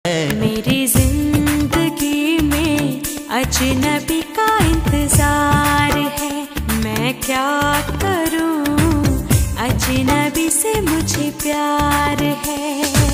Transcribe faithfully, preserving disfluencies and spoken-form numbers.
मेरी जिंदगी में अजनबी का इंतजार है, मैं क्या करूं, अजनबी से मुझे प्यार है।